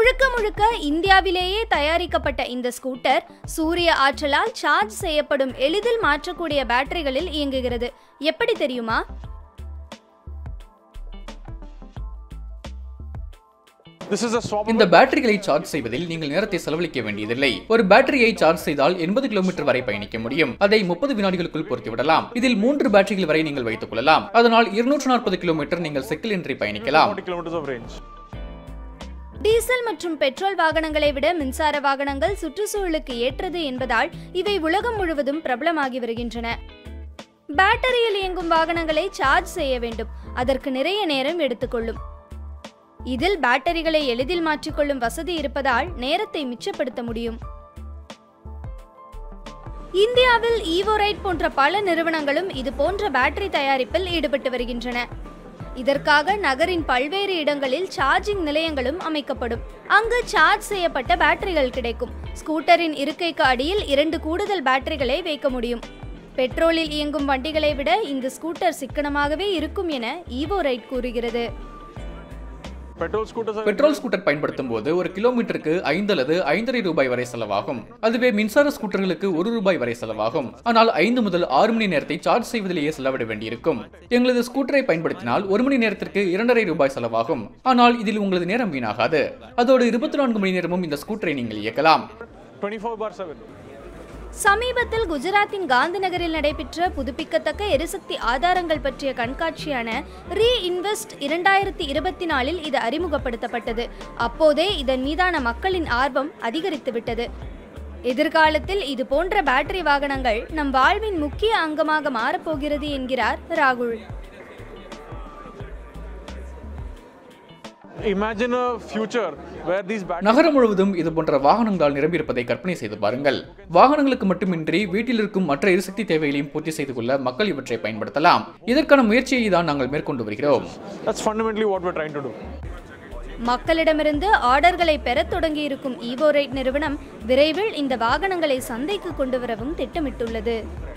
முழுக்க முழுக்க இந்தியாவிலேயே தயாரிக்கப்பட்ட இந்த ஸ்கூட்டர் சூரிய ஆற்றலால் சார்ஜ் செய்யப்படும் எளிதில் மாற்றக்கூடிய பேட்டரிகளில் இயங்குகிறது. எப்படி தெரியுமா? இந்த பேட்டரிகளை சார்ஜ் செய்வதில் நீங்கள் நேரத்தை செலவழிக்க வேண்டியதில்லை. ஒரு பேட்டரியை சார்ஜ் செய்தால் 80 கிலோமீட்டர் வரை பயணிக்க முடியும். அதை 30 வினாடிகளுக்குள் பொருத்திவிடலாம். இதில் 3 பேட்டரிகள் வரை நீங்கள் வைத்துக் கொள்ளலாம். அதனால் 240 கிலோமீட்டர் நீங்கள் சிக்கலின்றி பயணிக்கலாம். டீசல் மற்றும் பெட்ரோல் வாகனங்களை விட மின்சார வாகனங்கள் சுற்றுச்சூழலுக்கு ஏற்றது என்பதால் இவை உலகம் முழுவதும் பிரபலமாகி வருகின்றன. பேட்டரியில் இயங்கும் வாகனங்களை சார்ஜ் செய்ய வேண்டும். அதற்கு நிறைய நேரம் எடுத்துக்கொள்ளும். இதில் பேட்டரிகளை எளிதில் மாற்றிக்கொள்ளும் வசதி இருப்பதால் நேரத்தை மிச்சப்படுத்த முடியும். இந்தியாவில் ஈவோரைட் போன்ற பல நிறுவனங்களும் இது போன்ற பேட்டரி தயாரிப்பில் ஈடுபட்டு வருகின்றன. இதற்காக நகரின் பல்வேறு இடங்களில் சார்ஜிங் நிலையங்களும் அமைக்கப்படும். அங்கு சார்ஜ் செய்யப்பட்ட பேட்டரிகள் கிடைக்கும். ஸ்கூட்டரின் இருக்கைக்கு அடியில் 2 கூடுதல் பேட்டரிகளை வைக்க முடியும். பெட்ரோலில் இயங்கும் வண்டிகளை விட இந்த ஸ்கூட்டர் சிக்கனமாகவே இருக்கும் என ஈவோரைட் கூறுகிறது. பெட்ரோல் ஸ்கூட்டர் பயன்படுத்தும் போது ஒரு கிலோமீட்டருக்கு 5 அல்லது 5.5 ரூபாய் வரை செலவாகும். அதுவே மின்சார ஸ்கூட்டர்களுக்கு 1 ரூபாய் வரை செலவாகும். ஆனால் 5 முதல் 6 மணி நேரத்தை சார்ஜ் செய்வதிலேயே செலவிட வேண்டியிருக்கும். எங்களது ஸ்கூட்டரை பயன்படுத்தினால் 1 மணி நேரத்திற்கு 2.5 ரூபாய் செலவாகும். ஆனால் இதில் உங்களது நேரம் வீணாகாது. அதோடு 24 மணி நேரமும் இந்த ஸ்கூட்டரை நீங்கள் இயக்கலாம். சமீபத்தில் குஜராத்தின் காந்தி நகரில் நடைபெற்ற புதுப்பிக்கத்தக்க எரிசக்தி ஆதாரங்கள் பற்றிய கண்காட்சியான ரீஇன்வெஸ்ட் 2024 இது அறிமுகப்படுத்தப்பட்டது. அப்போதே இதன் மீதான மக்களின் ஆர்வம் அதிகரித்துவிட்டது. எதிர்காலத்தில் இது போன்ற பேட்டரி வாகனங்கள் நம் வாழ்வின் முக்கிய அங்கமாக மாறப்போகிறது என்கிறார் ராகுல். நகரம் முழுவதும் இது போன்ற வாகனங்களால் நிரம்பியிருப்பதை கற்பனை செய்து பாருங்கள். வாகனங்களுக்கு மட்டுமின்றி வீட்டில் இருக்கும் மற்ற எரிசக்தி தேவைகளையும் பூர்த்தி செய்து கொள்ள மக்கள் இவற்றை பயன்படுத்தலாம். இதற்கான முயற்சியை தான் நாங்கள் மேற்கொண்டு வருகிறோம். மக்களிடமிருந்து ஆர்டர்களை பெறத் தொடங்கியிருக்கும் ஈவோரைட் நிறுவனம் விரைவில் இந்த வாகனங்களை சந்தைக்கு கொண்டு வரவும் திட்டமிட்டுள்ளது.